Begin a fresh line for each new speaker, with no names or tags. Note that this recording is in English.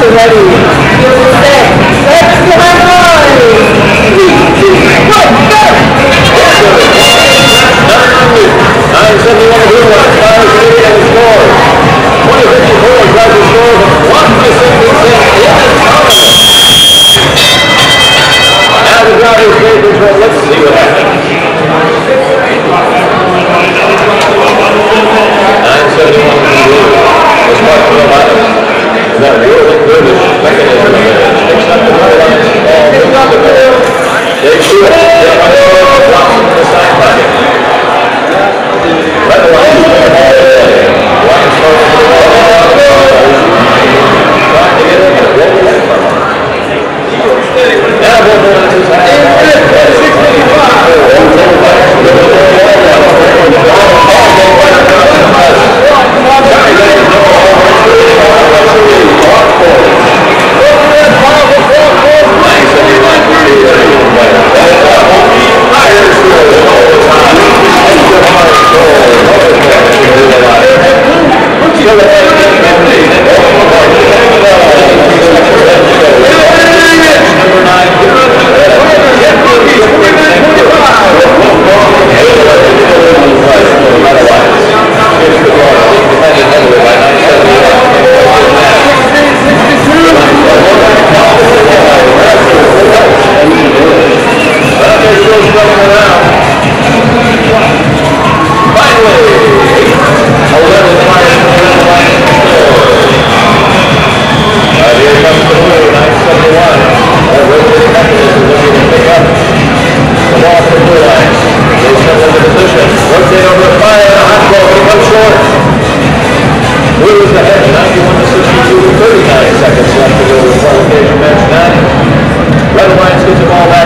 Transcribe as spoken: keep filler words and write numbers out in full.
ready. Set. Let's go, my boys. Three, two, one, go.
nine seventy-one to one. Five three and score. twenty fifty-four drives the score from one by seventeen cents. Now the driver's gate control. Let's see what happens. nine seventy-one to two. The start from the bottom. Now really good mechanism there. Sticks up the red lines. Ball moves up the middle. They shoot it. They drop into the side pocket. Red lines go all the way. One starts to the ball. Trying to get in and roll it from him. Now both runs is high. Red Alliance gets the ball back.